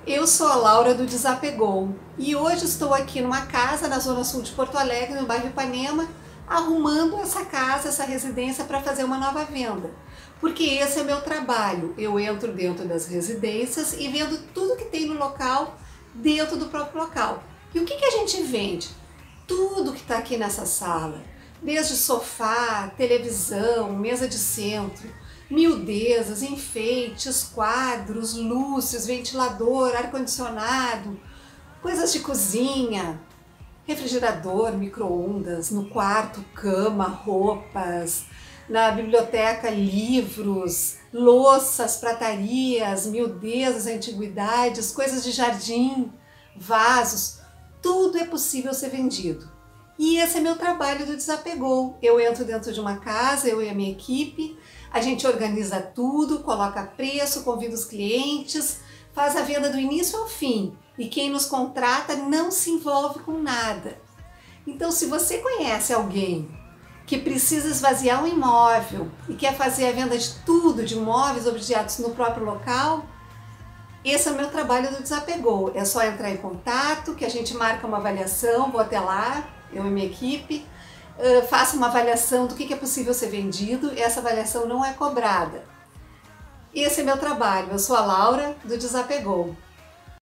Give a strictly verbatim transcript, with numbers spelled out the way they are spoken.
Eu sou a Laura do Desapegou e hoje estou aqui numa casa na zona sul de Porto Alegre, no bairro Ipanema, arrumando essa casa, essa residência para fazer uma nova venda. Porque esse é meu trabalho, eu entro dentro das residências e vendo tudo que tem no local, dentro do próprio local. E o que, que a gente vende? Tudo que está aqui nessa sala, desde sofá, televisão, mesa de centro, miudezas, enfeites, quadros, luzes, ventilador, ar-condicionado, coisas de cozinha, refrigerador, micro-ondas, no quarto, cama, roupas, na biblioteca, livros, louças, pratarias, miudezas, antiguidades, coisas de jardim, vasos, tudo é possível ser vendido. E esse é meu trabalho do Desapegou. Eu entro dentro de uma casa, eu e a minha equipe, a gente organiza tudo, coloca preço, convida os clientes, faz a venda do início ao fim. E quem nos contrata não se envolve com nada. Então, se você conhece alguém que precisa esvaziar um imóvel e quer fazer a venda de tudo, de móveis, objetos no próprio local, esse é o meu trabalho do Desapegou. É só entrar em contato, que a gente marca uma avaliação, vou até lá, eu e minha equipe, uh, faça uma avaliação do que, que é possível ser vendido. Essa avaliação não é cobrada. Esse é meu trabalho. Eu sou a Laura do Desapegou.